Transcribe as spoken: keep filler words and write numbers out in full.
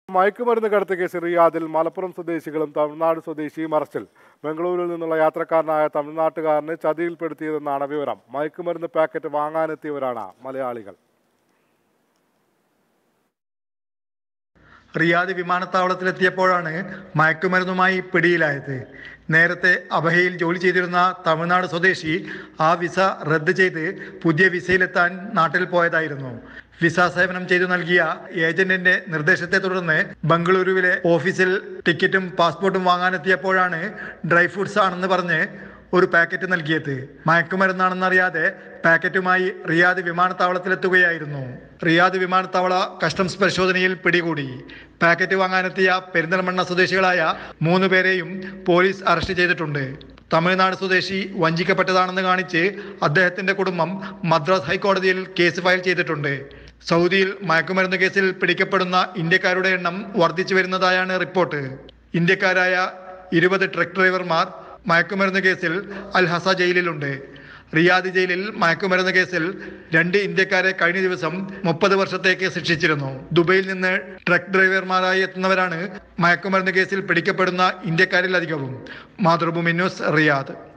മയക്കുമരുന്ന് കടത്ത് കേസ് റിയാദിൽ മലപ്പുറം സ്വദേശികളും തമിഴ്നാട് സ്വദേശിയും അറസ്റ്റിൽ. ബംഗളൂരുവിൽ നിന്നുള്ള യാത്രക്കാരനായ തമിഴ്നാട്ടുകാരനെ ചതിയിൽപ്പെടുത്തിയതെന്നാണ് വിവരം. മയക്കുമരുന്ന് പാക്കറ്റ് വാങ്ങാനെത്തിയവരാണ് മലയാളികൾ. റിയാദ് വിമാനത്താവളത്തിലെത്തിയപ്പോഴാണ് മയക്കുമരുന്നുമായി പിടിയിലായത്. നേരത്തെ അബഹയിൽ ജോലി ചെയ്തിരുന്ന തമിഴ്നാട് സ്വദേശി ആ വിസ റദ്ദ് ചെയ്ത് പുതിയ വിസയിലെത്താൻ നാട്ടിൽ പോയതായിരുന്നു. വിസ സേവനം ചെയ്തു നൽകിയ ഏജന്റിന്റെ നിർദ്ദേശത്തെ തുടർന്ന് ബംഗളൂരുവിലെ ഓഫീസിൽ ടിക്കറ്റും പാസ്പോർട്ടും വാങ്ങാനെത്തിയപ്പോഴാണ് ഡ്രൈ ഫ്രൂട്ട്സ് ആണെന്ന് പറഞ്ഞ് ഒരു പാക്കറ്റ് നൽകിയത്. മയക്കുമരുന്നാണെന്നറിയാതെ പാക്കറ്റുമായി റിയാദ് വിമാനത്താവളത്തിലെത്തുകയായിരുന്നു. റിയാദ് വിമാനത്താവള കസ്റ്റംസ് പരിശോധനയിൽ പിടികൂടി. പാക്കറ്റ് വാങ്ങാനെത്തിയ പെരിന്തൽമണ്ണ സ്വദേശികളായ മൂന്ന് പേരെയും പോലീസ് അറസ്റ്റ് ചെയ്തിട്ടുണ്ട്. തമിഴ്നാട് സ്വദേശി വഞ്ചിക്കപ്പെട്ടതാണെന്ന് കാണിച്ച് അദ്ദേഹത്തിന്റെ കുടുംബം മദ്രാസ് ഹൈക്കോടതിയിൽ കേസ് ഫയൽ ചെയ്തിട്ടുണ്ട്. സൗദിയിൽ മയക്കുമരുന്ന് കേസിൽ പിടിക്കപ്പെടുന്ന ഇന്ത്യക്കാരുടെ എണ്ണം വർദ്ധിച്ചു വരുന്നതായാണ് റിപ്പോർട്ട്. ഇന്ത്യക്കാരായ ഇരുപത് ട്രക്ക് ഡ്രൈവർമാർ മയക്കുമരുന്ന് കേസിൽ അൽ ഹസ ജയിലിലുണ്ട്. റിയാദ് ജയിലിൽ മയക്കുമരുന്ന് കേസിൽ രണ്ട് ഇന്ത്യക്കാരെ കഴിഞ്ഞ ദിവസം മുപ്പത് വർഷത്തേക്ക് ശിക്ഷിച്ചിരുന്നു. ദുബൈയിൽ നിന്ന് ട്രക്ക് ഡ്രൈവർമാരായി എത്തുന്നവരാണ് മയക്കുമരുന്ന് കേസിൽ പിടിക്കപ്പെടുന്ന ഇന്ത്യക്കാരിൽ അധികവും. Mathrubhumi news, Riyadh.